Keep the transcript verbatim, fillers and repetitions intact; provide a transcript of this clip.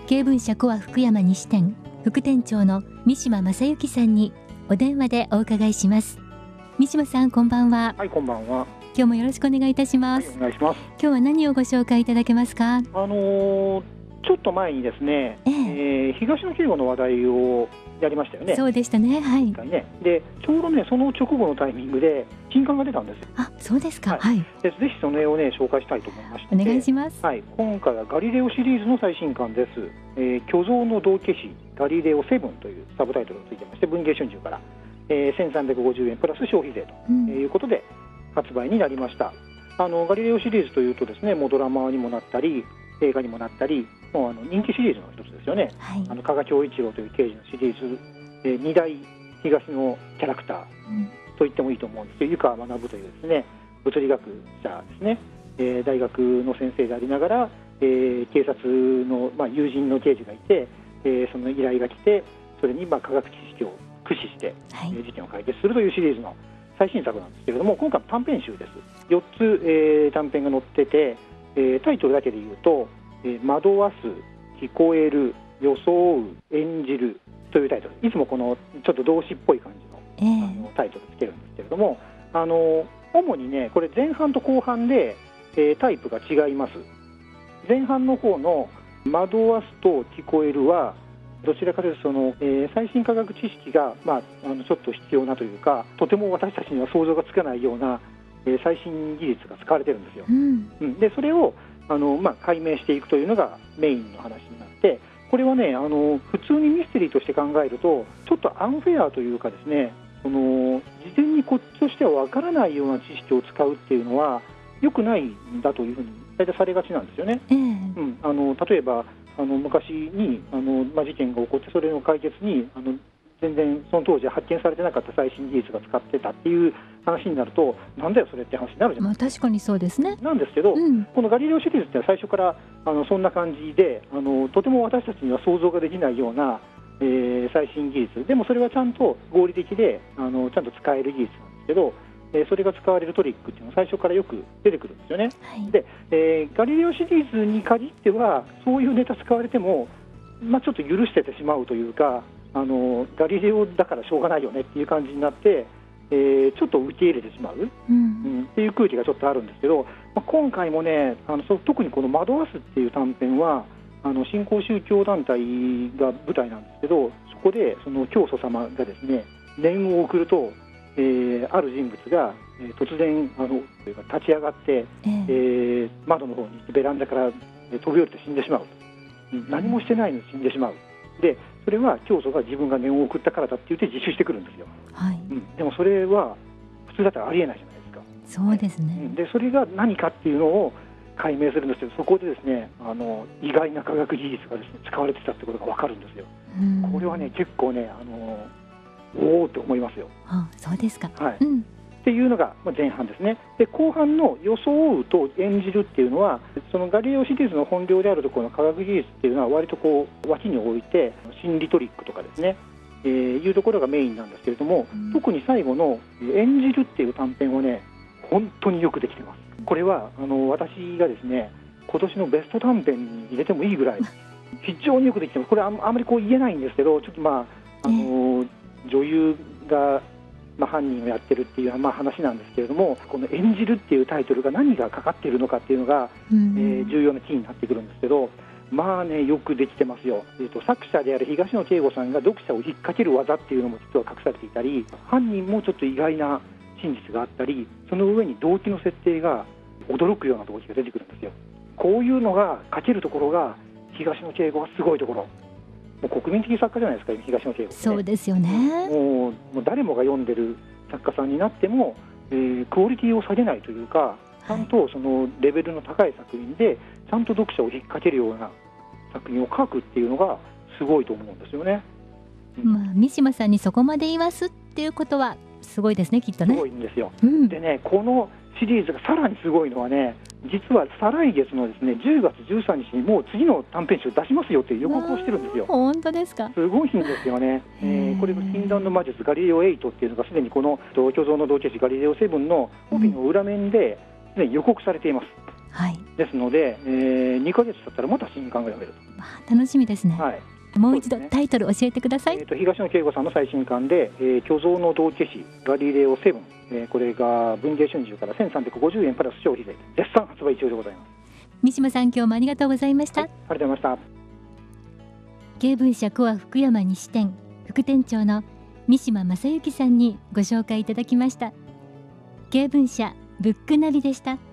経文社コア福山西店副店長の三島正幸さんにお電話でお伺いします。三島さん、こんばんは。 はい、こんばんは。 今日もよろしくお願いいたします。 はい、お願いします。 今日は何をご紹介いただけますか？ あのー、ちょっと前にですね、 えええー、東野圭吾の話題をやりましたよね。 そうでしたね。はい。 ね、でちょうどねその直後のタイミングで新刊が出たんですよ。 あ、そうですか。 はい。 はい。 でぜひその絵をね紹介したいと思いまして、 お願いします。 はい、今回はガリレオシリーズの最新刊です。えー、巨像の道化師ガリレオセブンというサブタイトルがついてまして、文藝春秋から、えー、せんさんびゃくごじゅうえんプラス消費税ということで発売になりました。あのガリレオシリーズというとですね、もうドラマにもなったり映画にもなったり、もうあの人気シリーズの一つですよね。 はい。 あの加賀恭一郎という刑事のシリーズ、えー、に大東のキャラクターと言ってもいいと思うんですけど、湯川学というですね物理学者ですね、えー、大学の先生でありながら、えー、警察の、まあ、友人の刑事がいて、えー、その依頼が来て、それにまあ科学知識を駆使して、はい、事件を解決するというシリーズの最新作なんですけれども、今回短編集です。よっつ、えー、短編が載ってて、えー、タイトルだけで言うと、えー、惑わす、聞こえる、装う、演じるというタイトル。いつもこのちょっと動詞っぽい感じ の,、えー、あのタイトルつけるんですけれども、あの主にねこれ前半と後半で、えー、タイプが違います。前半の方の惑わすと聞こえるはどちらかというとその、えー、最新科学知識が、まあ、あのちょっと必要なというか、とても私たちには想像がつかないような、えー、最新技術が使われてるんですよ。うんうん、でそれをあの、まあ、解明していくというのがメインの話になって、これはねあの普通にミステリーとして考えるとちょっとアンフェアというかですね、その事前にこっちとしてはわからないような知識を使うっていうのは良くないんだというふうに大体されがちなんですよね。えーうん、あの例えばあの昔にあの、まあ、事件が起こって、それの解決にあの全然その当時発見されてなかった最新技術が使ってたっていう話になると、なんだよそれって話になるじゃないですか。 まあ、確かにそうですね。 なんですけど、うん、このガリレオシリーズって最初からあのそんな感じで、あのとても私たちには想像ができないような、えー、最新技術でも、それはちゃんと合理的であのちゃんと使える技術なんですけど、えー、それが使われるトリックっていうのは最初からよく出てくるんですよね。はい、で、えー、ガリレオシリーズに限ってはそういうネタ使われても、まあ、ちょっと許しててしまうというか、あのガリレオだからしょうがないよねっていう感じになって、えー、ちょっと受け入れてしまう、うんうん、っていう空気がちょっとあるんですけど、まあ、今回もねあのそ特にこの惑わすっていう短編はあの新興宗教団体が舞台なんですけど、そこでその教祖様がですね念を送ると、えー、ある人物が、えー、突然あの立ち上がって、えーえー、窓の方にベランダから飛び降りて死んでしまう、うん、何もしてないのに死んでしまう。でそれは教祖が自分が念を送ったからだって言って自首してくるんですよ。はい、うん、でもそれは普通だったらありえないじゃないですか。 そうですね。 うん、でそれが何かっていうのを解明するんですけど、そこでですねあの意外な科学技術がですね使われてたってことが分かるんですよ。これはね結構ねあのおおって思いますよ。 あ、そうですか。 はい、うん、っていうのが前半ですね。で後半の装うと演じるっていうのは、そのガリレオシリーズの本領であるところの科学技術っていうのは割とこう脇に置いて心理トリックとかですね、えー、いうところがメインなんですけれども、うん、特に最後の演じるっていう短編はね本当によくできてます。これはあの私がですね今年のベスト短編に入れてもいいぐらい非常によくできてます。これ あ, あまりこう言えないんですけど、ちょっとまああの女優がまあ、犯人をやってるっていう、まあ、話なんですけれども、この演じるっていうタイトルが何がかかっているのかっていうのが、うんえー、重要なキーになってくるんですけど、まあねよくできてますよ。えーと、作者である東野圭吾さんが読者を引っ掛ける技っていうのも実は隠されていたり、犯人もちょっと意外な真実があったり、その上に動機の設定が驚くような動機が出てくるんですよ。こういうのが書けるところが東野圭吾はすごいところ。もう国民的作家じゃないですか、東野圭吾、ね、 そうですよね。 もう、もう誰もが読んでる作家さんになっても、えー、クオリティを下げないというか、ちゃんとそのレベルの高い作品でちゃんと読者を引っ掛けるような作品を書くっていうのがすごいと思うんですよね。 うん、まあ、三島さんにそこまで言わすっていうことはすごいですね、きっとね。 すごいんですよ。うん、でねこのシリーズがさらにすごいのはね、実は再来月のですねじゅうがつじゅうさんにちにもう次の短編集出しますよっていう予告をしてるんですよ。 本当ですか。 すごいんですよね。えー、これの禁断の魔術ガリレオエイトっていうのがすでにこの巨像の道化師ガリレオセブンの帯の裏面で、ね、予告されています。 はい、 ですので、えー、にかげつ経ったらまた新刊が読めると、 まあ、楽しみですね。はい、もう一度タイトル教えてください。 えー、と東野圭吾さんの最新刊で、えー、巨像の道化師ガリレオセブン、えー、これが文藝春秋からせんさんびゃくごじゅうえんプラス消費税絶賛発売中でございます。 三島さん、今日もありがとうございました。 はい、ありがとうございました。 経文社コア福山西店副店長の三島正幸さんにご紹介いただきました。経文社ブックナビでした。